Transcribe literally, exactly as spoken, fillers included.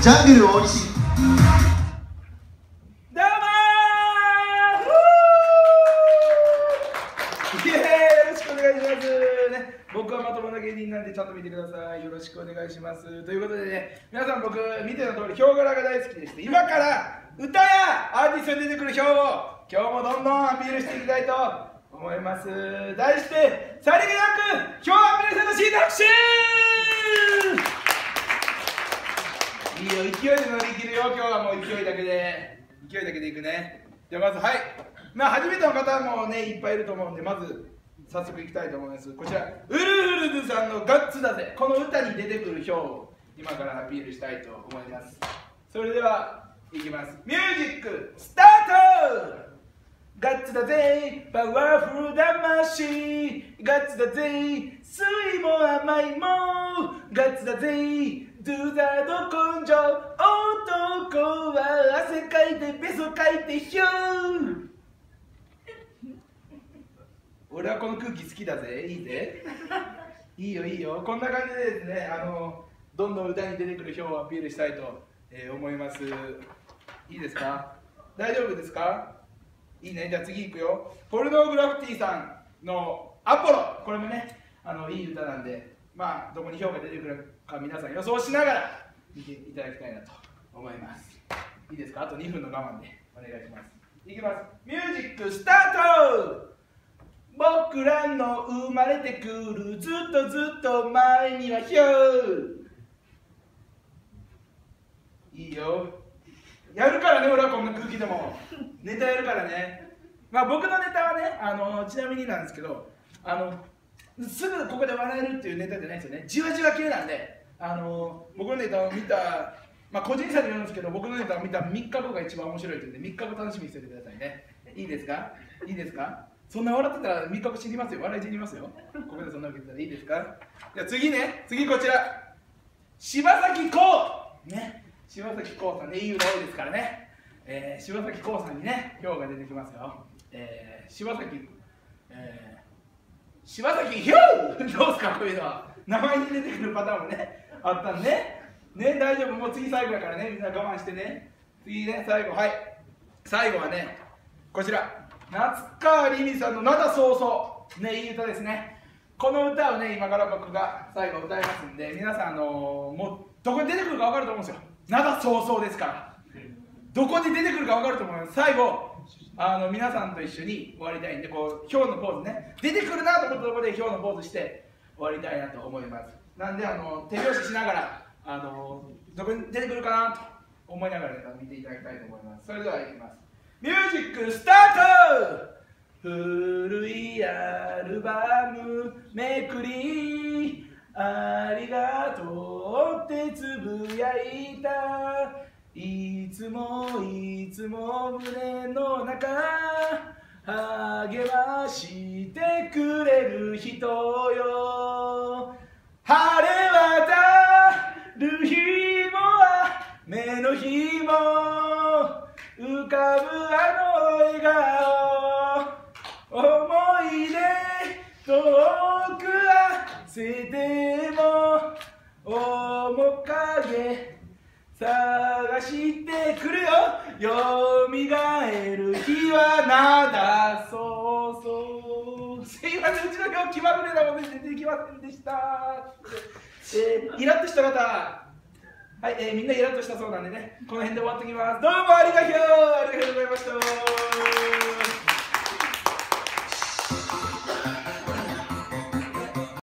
ジャングル大西。 どうもー、イエーイ、よろしくお願いしますね。僕はまともな芸人なんでちゃんと見てください。よろしくお願いします。ということでね、皆さん僕見ての通りヒョウ柄が大好きでして、今から歌やアーティストに出てくるヒョウを今日もどんどんアピールしていきたいと思います。題してさりげなくヒョウアピールセントシー特集。いいよ、勢いで乗り切るよ。今日はもう勢いだけで勢いだけでいくね。じゃあまず、はい、まあ初めての方もねいっぱいいると思うんで、まず早速いきたいと思います。こちらウルフルズさんのガッツだぜ、この歌に出てくるヒョウを今からアピールしたいと思います。それではいきます。ミュージックスタート。ガッツだぜパワフル魂、ガッツだぜ酸いも甘いも、ガッツだぜドゥザど根性、男は汗かいてペソかいてヒュー。俺はこの空気好きだぜ、いいぜ。いいよいいよ、こんな感じでですね、あのどんどん歌に出てくるヒョウをアピールしたいと、えー、思います。いいですか、大丈夫ですか。いいね、じゃあ次いくよ。ポルノグラフィティさんのアポロ、これもねあのいい歌なんで、まあどこにヒョウが出てくるか皆さん予想しながら見ていただきたいなと思います。いいですか、あとにふんの我慢でお願いします。いきます。ミュージックスタート。僕らの生まれてくるずっとずっと前にはヒョウ。いいよ、やるからね、俺はこんな空気でもネタやるからね。まあ僕のネタはね、あのちなみになんですけど、あのすぐここで笑えるっていうネタじゃないですよね。じわじわ系なんで、あの僕のネタを見た、まあ個人差で言うんですけど、僕のネタを見たみっかごが一番面白いというんで、みっかご楽しみにしててくださいね。いいですか、いいですか。そんな笑ってたらみっかご死にますよ、笑い死にますよ。ここでそんなわけ言ったらいいですか。じゃあ次ね、次こちら柴咲コウね。柴咲コウさんね、いい歌多いですからね、えー、柴咲コウさんにねヒョウが出てきますよ。えー、柴咲、えー、柴咲ヒョウどうすか、こういうのは名前に出てくるパターンもねあったんでね。ね、大丈夫、もう次最後だからね、みんな我慢してね。次ね、最後、はい、最後はねこちら夏川りみさんの灘そうそうね、いい歌ですね。この歌をね今から僕が最後歌いますんで、皆さん、あのー、もうどこに出てくるか分かると思うんですよ。灘そうそうですから、どこに出てくるか分かると思います。最後あの皆さんと一緒に終わりたいんで、こうヒョウのポーズね、出てくるなと思ったところでヒョウのポーズして終わりたいなと思います。なんであの手拍子しながら、あのどこに出てくるかなと思いながら見ていただきたいと思います。それではいきます。ミュージックスタート。古いアルバムめくり、ありがとうってつぶやいた、いつもいつも胸の中励ましてくれる人よ。晴れ渡る日も雨の日も浮かぶあの笑顔、思い出遠くは捨てても面影探してくるよ、よみがえる日は灘そうそう。すいません、うちの今日気まぐれなので出てきませんでした。えー、イラッとした方、はい、えー、みんなイラッとしたそうなんでね、この辺で終わってきます。どうもありがとうありがとうございました。